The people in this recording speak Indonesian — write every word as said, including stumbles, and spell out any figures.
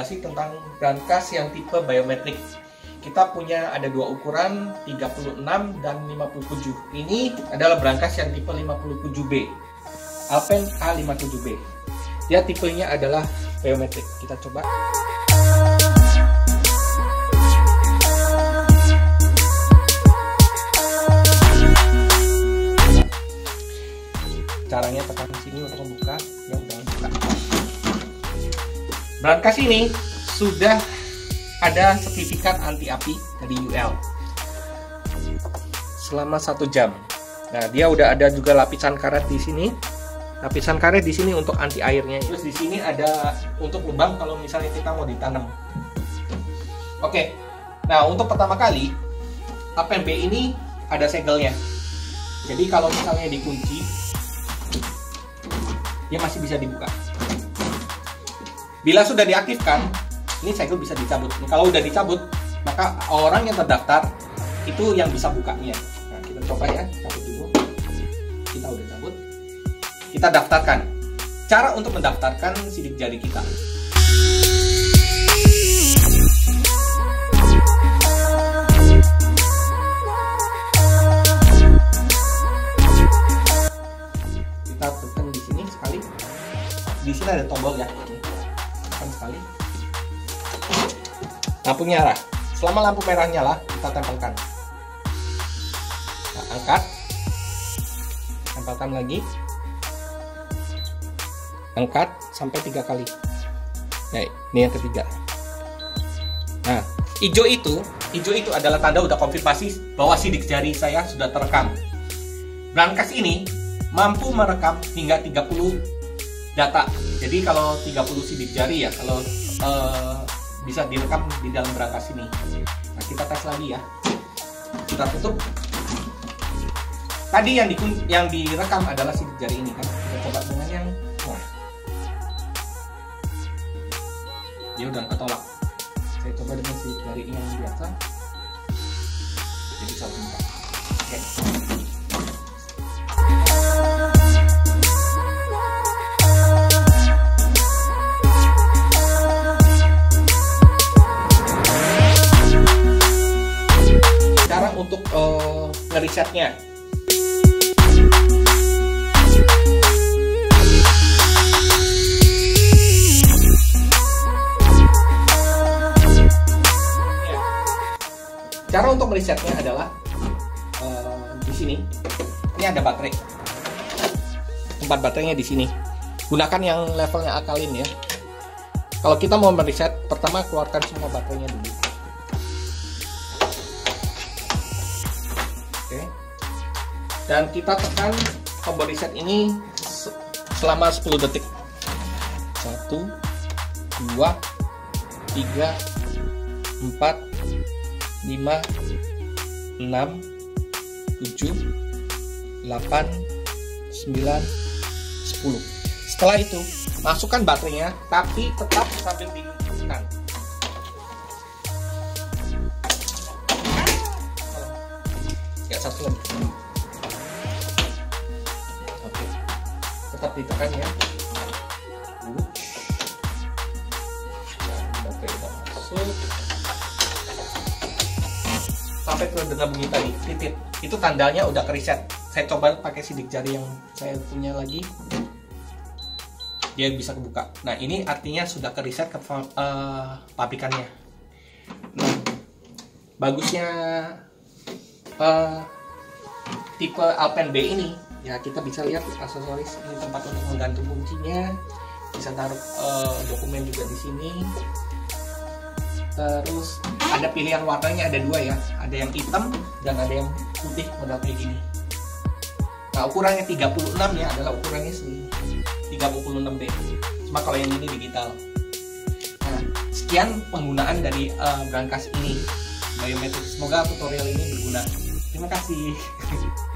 basa-basi tentang brankas yang tipe biometrik. Kita punya ada dua ukuran, tiga puluh enam dan lima puluh tujuh. Ini adalah brankas yang tipe lima puluh tujuh B, Alpen A lima puluh tujuh B. Dia tipenya adalah biometrik. Kita coba. Caranya tekan sini untuk membuka, ya udah buka. Brankas ini sudah ada sertifikat anti api dari U L selama satu jam. Nah, dia udah ada juga lapisan karet di sini, lapisan karet di sini untuk anti airnya. Terus di sini ada untuk lubang kalau misalnya kita mau ditanam. Oke, nah untuk pertama kali Alpen B ini ada segelnya. Jadi kalau misalnya dikunci, dia masih bisa dibuka. Bila sudah diaktifkan, ini segel bisa dicabut. Kalau udah dicabut, maka orang yang terdaftar itu yang bisa bukanya. Nah, kita coba ya, cabut dulu. Kita udah cabut. Kita daftarkan. Cara untuk mendaftarkan sidik jari kita. Kita tekan di sini sekali. Di sini ada tombol ya. Tekan sekali. Lampu merah. Selama lampu merah nyala, kita tempelkan. Nah, angkat. Tempelkan lagi. Angkat sampai tiga kali. Nah, ini yang ketiga. Nah, hijau itu, hijau itu adalah tanda udah konfirmasi bahwa sidik jari saya sudah terekam. Brankas ini mampu merekam hingga tiga puluh data. Jadi kalau tiga puluh sidik jari ya, kalau uh, bisa direkam di dalam brankas ini. Nah, kita tes lagi ya. Kita tutup. Tadi yang, di, yang direkam adalah sidik jari ini kan. Kita coba dengan yang wah. Dia udah ketolak. Saya coba dengan sidik jari yang biasa. Jadi satu empat. Oke. Untuk uh, ngerisetnya, cara untuk merisetnya adalah uh, di sini. Ini ada baterai, tempat baterainya di sini. Gunakan yang levelnya alkalin ya. Kalau kita mau meriset, pertama keluarkan semua baterainya dulu. Dan kita tekan tombol reset ini selama sepuluh detik. satu, dua, tiga, empat, lima, enam, tujuh, delapan, sembilan, sepuluh. Setelah itu, masukkan baterainya, tapi tetap sambil ditekan. Ya, satu lagi. Tetap ditekan ya. Baterai udah masuk. Sampai terdengar bunyi tadi, titit. Itu tandanya udah kereset. Saya coba pakai sidik jari yang saya punya lagi. Dia bisa kebuka. Nah, ini artinya sudah kereset ke uh, pabrikannya. Nah, bagusnya uh, tipe Alpen B ini, ya kita bisa lihat aksesoris. Ini tempat untuk menggantung kuncinya, bisa taruh uh, dokumen juga di sini. Terus ada pilihan warnanya, ada dua ya, ada yang hitam dan ada yang putih model kayak gini. Nah, ukurannya tiga puluh enam ya, adalah ukurannya segini, tiga puluh enam B. Cuma kalau yang ini digital. Nah, sekian penggunaan dari uh, brankas ini biometrik. Semoga tutorial ini berguna. Terima kasih.